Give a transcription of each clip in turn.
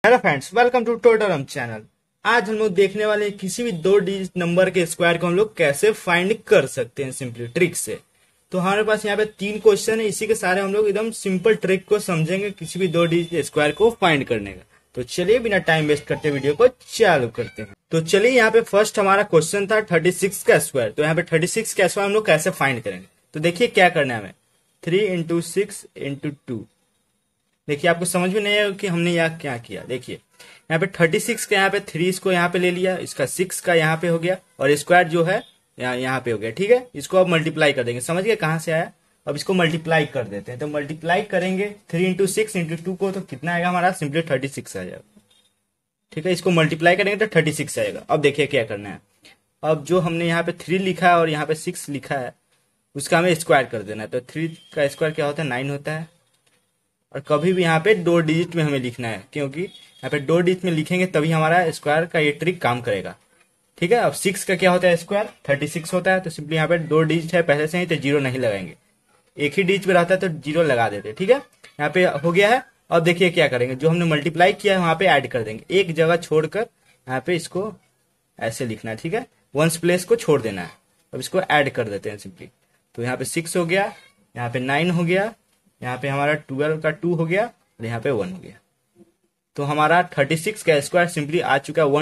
Hello friends, welcome to टोटलम channel. आज हम लोग देखने वाले हैं किसी भी दो डिजिट नंबर के स्क्वायर को हम लोग कैसे फाइंड कर सकते हैं सिंपली ट्रिक से। तो हमारे पास यहाँ पे 3 क्वेश्चन है, इसी के सारे हम लोग एकदम सिंपल ट्रिक को समझेंगे किसी भी दो डिजिट स्क्वायर को फाइंड करने का। तो चलिए बिना टाइम वेस्ट करते वीडियो को चालू करते हैं। तो चलिए यहाँ पे फर्स्ट हमारा क्वेश्चन था 36 का स्क्वायर। तो यहाँ पे 36 का स्क्वायर हम लोग कैसे फाइंड करेंगे। तो देखिए क्या करना है हमें, 3 इंटू 6 इंटू 2। देखिए आपको समझ में नहीं आएगा कि हमने यहाँ क्या किया। देखिए यहाँ पे 36 का यहाँ पे 3 इसको यहाँ पे ले लिया, इसका 6 का यहाँ पे हो गया और स्क्वायर जो है यहाँ पे हो गया। ठीक है, इसको अब मल्टीप्लाई कर देंगे। समझ गए कहाँ से आया। अब इसको मल्टीप्लाई कर देते हैं। तो मल्टीप्लाई करेंगे 3 इंटू 6 इंटू 2 को, तो कितना आएगा हमारा, सिंपली 36 आ जाएगा। ठीक है, इसको मल्टीप्लाई करेंगे तो 36 आएगा। अब देखिए क्या करना है। अब जो हमने यहाँ पे 3 लिखा है और यहाँ पे 6 लिखा है उसका हमें स्क्वायर कर देना है। तो 3 का स्क्वायर क्या होता है, 9 होता है। और कभी भी यहाँ पे 2 डिजिट में हमें लिखना है, क्योंकि यहाँ पे 2 डिजिट में लिखेंगे तभी हमारा स्क्वायर का ये ट्रिक काम करेगा। ठीक है, अब 6 का क्या होता है, स्क्वायर 36 होता है। तो सिंपली यहाँ पे 2 डिजिट है पहले से ही, तो 0 नहीं लगाएंगे। एक ही डिजिट में रहता है तो 0 लगा देते। ठीक है, यहाँ पे हो गया है। अब देखिए क्या करेंगे, जो हमने मल्टीप्लाई किया है वहां पे ऐड कर देंगे, एक जगह छोड़कर यहाँ पे इसको ऐसे लिखना है। ठीक है, वंस प्लेस को छोड़ देना है। अब इसको ऐड कर देते हैं सिंपली। तो यहाँ पे 6 हो गया, यहाँ पे 9 हो गया, यहाँ पे हमारा 12 का 2 हो गया और यहाँ पे 1 हो गया। तो हमारा 36 का स्क्वायर सिंपली आ चुका है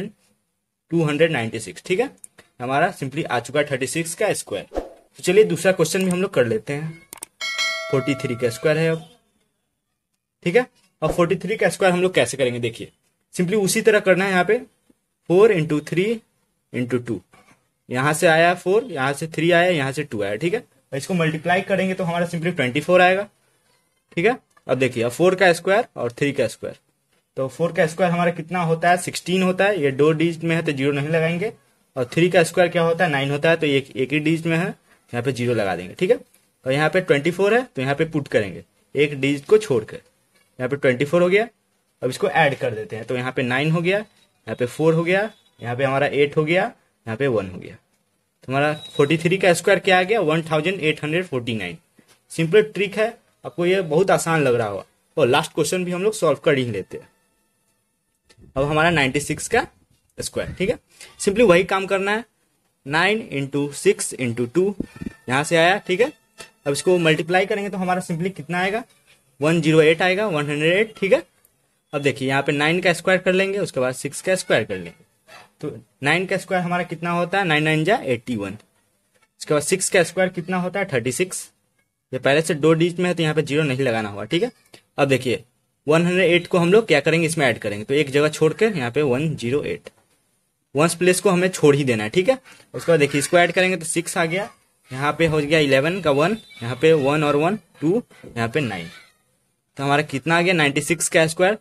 1296। ठीक है, हमारा सिंपली आ चुका है 36 का स्क्वायर। तो चलिए दूसरा क्वेश्चन भी हम लोग कर लेते हैं। 43 का स्क्वायर है अब। ठीक है, अब 43 का स्क्वायर हम लोग कैसे करेंगे, देखिए सिंपली उसी तरह करना है। यहाँ पे 4 इंटू 3 इंटू 2, यहाँ से आया 4, यहाँ से 3 आया, यहाँ से 2 आया। ठीक है, इसको मल्टीप्लाई करेंगे तो हमारा सिंपली 24 आएगा। ठीक है, अब देखिए अब 4 का स्क्वायर और 3 का स्क्वायर। तो 4 का स्क्वायर हमारा कितना होता है, 16 होता है। ये 2 डिजिट में है तो 0 नहीं लगाएंगे। और 3 का स्क्वायर क्या होता है, 9 होता है। तो एक ही डिजिट में है, यहाँ पे 0 लगा देंगे। ठीक है, और यहाँ पे 24 है तो यहाँ पे पुट करेंगे एक डिजिट को छोड़कर। यहाँ पे 24 हो गया। अब इसको ऐड कर देते हैं। तो यहाँ पे 9 हो गया, यहाँ पे 4 हो गया, यहाँ पे हमारा 8 हो गया, यहाँ पे 1 हो गया। तो हमारा 43 का स्क्वायर क्या आ गया, 1849। सिंपल ट्रिक है, आपको ये बहुत आसान लग रहा होगा। और लास्ट क्वेश्चन भी हम लोग सॉल्व कर ही लेते हैं। अब हमारा 96 का स्क्वायर। ठीक है, सिंपली वही काम करना है। 9 इंटू 6 इंटू 2 यहाँ से आया। ठीक है, अब इसको मल्टीप्लाई करेंगे तो हमारा सिंपली कितना आएगा, 108 आएगा, 108। ठीक है, अब देखिए यहाँ पे 9 का स्क्वायर कर लेंगे, उसके बाद 6 का स्क्वायर कर लेंगे। तो 9 का स्क्वायर हमारा कितना होता है, 9 9 जा 81। इसके बाद 6 का स्क्वायर कितना होता है, 36। ये पहले से 2 डिजिट में है तो यहाँ पे 0 नहीं लगाना होगा। ठीक है, अब देखिए 108 को हम लोग क्या करेंगे, इसमें ऐड करेंगे। तो एक जगह छोड़कर यहाँ पे 108, वंस प्लेस को हमें छोड़ ही देना है। ठीक है, उसके बाद देखिए इसको ऐड करेंगे तो 6 आ गया, यहाँ पे हो गया 11 का 1, यहाँ पे 1 और 1 2, यहाँ पे 9। तो हमारा कितना आ गया, 96 का स्क्वायर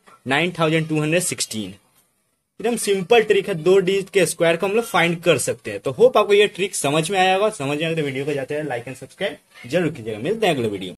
9216। एकदम सिंपल ट्रिक है, 2 डिजिट के स्क्वायर को हम लोग फाइंड कर सकते हैं। तो होप आपको ये ट्रिक समझ में आया होगा। समझ में आए तो वीडियो को जाते हैं लाइक एंड सब्सक्राइब जरूर कीजिएगा। मिलते हैं अगले वीडियो।